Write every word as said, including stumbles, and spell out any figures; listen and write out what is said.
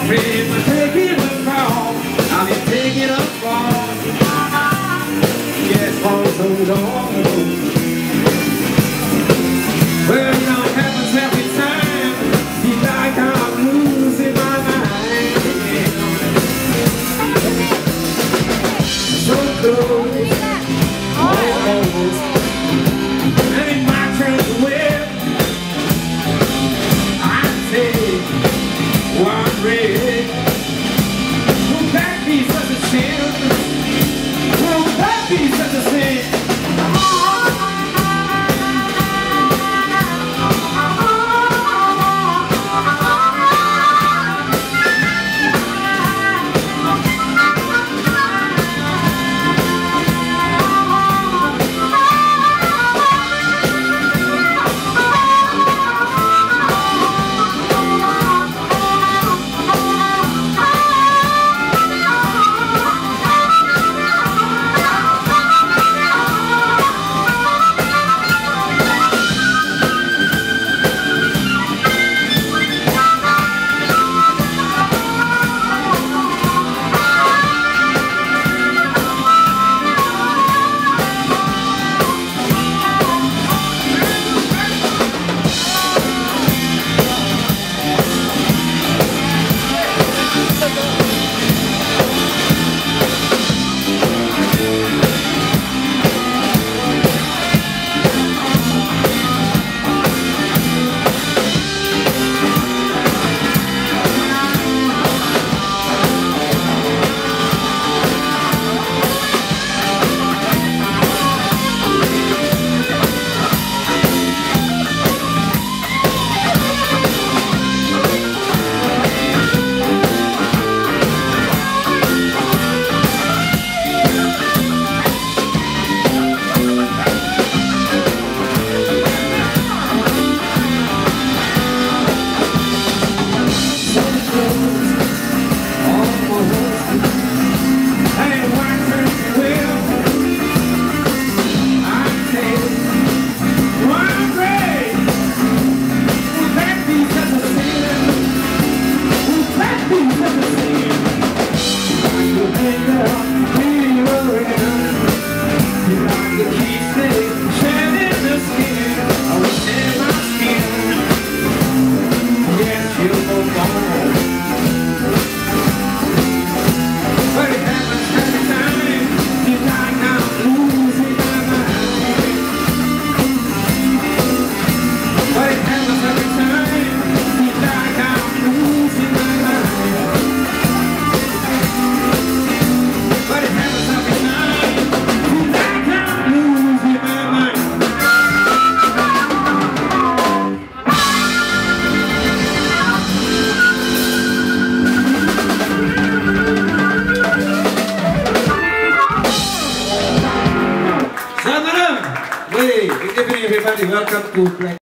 Afraid to take it wrong. I'll be taking up wrong. Yes, for so long. Well, you know it happens every time. Feel like I'm losing my mind. So close, almost. And it's my turn to win. I say, one red. Will that be such a sin? Will that be such a sin? Hey, good evening everybody, welcome to Black